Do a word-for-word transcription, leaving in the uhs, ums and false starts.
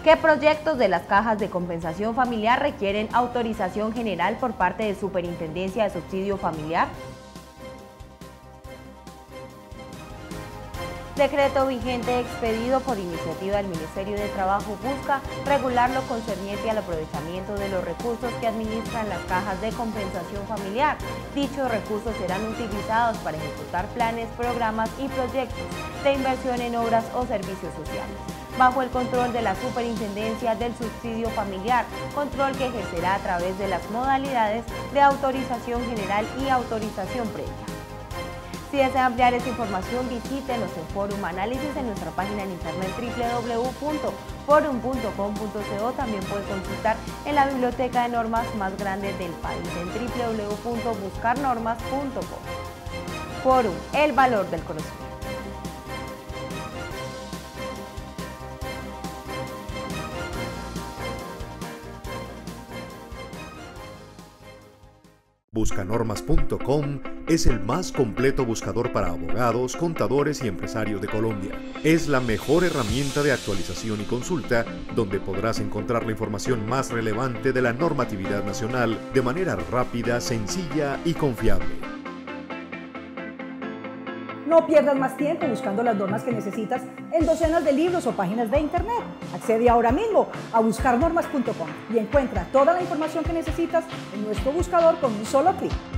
¿Qué proyectos de las cajas de compensación familiar requieren autorización general por parte de Superintendencia de Subsidio Familiar? Decreto vigente expedido por iniciativa del Ministerio de Trabajo busca regular lo concerniente al aprovechamiento de los recursos que administran las cajas de compensación familiar. Dichos recursos serán utilizados para ejecutar planes, programas y proyectos de inversión en obras o servicios sociales, bajo el control de la Superintendencia del Subsidio Familiar, control que ejercerá a través de las modalidades de autorización general y autorización previa. Si desea ampliar esta información, visítenos en Forum Análisis en nuestra página en internet doble u doble u doble u punto forum punto com punto co. También puede consultar en la biblioteca de normas más grande del país en doble u doble u doble u punto buscar normas punto com. Forum, el valor del conocimiento. Buscanormas punto com es el más completo buscador para abogados, contadores y empresarios de Colombia. Es la mejor herramienta de actualización y consulta donde podrás encontrar la información más relevante de la normatividad nacional de manera rápida, sencilla y confiable. No pierdas más tiempo buscando las normas que necesitas en docenas de libros o páginas de internet. Accede ahora mismo a buscar normas punto com y encuentra toda la información que necesitas en nuestro buscador con un solo clic.